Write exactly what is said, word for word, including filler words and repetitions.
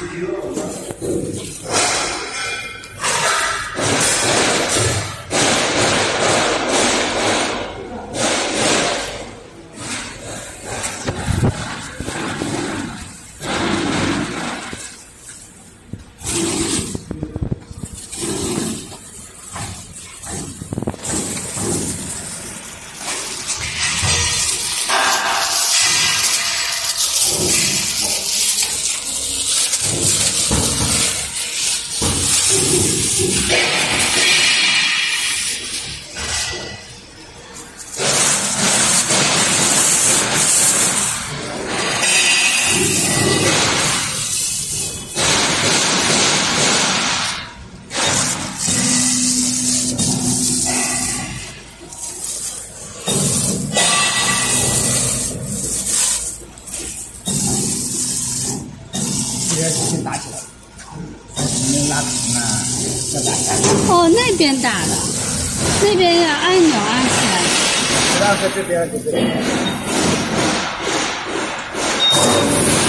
先打起来，能拉平啊，再打开。 哦，那边打的，那边要按钮按起来。 然后这边这边。